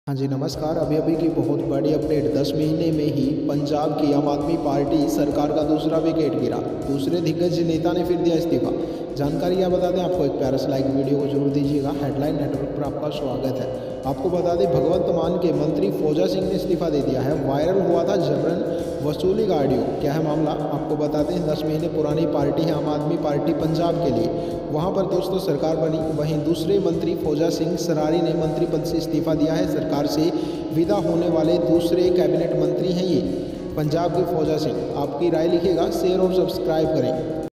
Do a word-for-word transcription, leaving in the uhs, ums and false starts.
हाँ जी नमस्कार। अभी अभी की बहुत बड़ी अपडेट। दस महीने में ही पंजाब की आम आदमी पार्टी सरकार का दूसरा विकेट गिरा। दूसरे दिग्गज नेता ने फिर दिया इस्तीफा। जानकारी क्या बता दें आपको, एक प्यारा सा लाइक वीडियो को जरूर दीजिएगा। हेडलाइन नेटवर्क पर आपका स्वागत है। आपको बता दें भगवंत मान के मंत्री फौजा सिंह ने इस्तीफा दे दिया है। वायरल हुआ था जबरन वसूली का ऑडियो। क्या है मामला आपको बताते हैं। दस महीने पुरानी पार्टी है आम आदमी पार्टी पंजाब के लिए। वहां पर दोस्तों सरकार बनी। वहीं दूसरे मंत्री फौजा सिंह सरारी ने मंत्री पद से इस्तीफा दिया है। सरकार से विदा होने वाले दूसरे कैबिनेट मंत्री हैं ये पंजाब के फौजा सिंह। आपकी राय लिखिएगा, शेयर और सब्सक्राइब करें।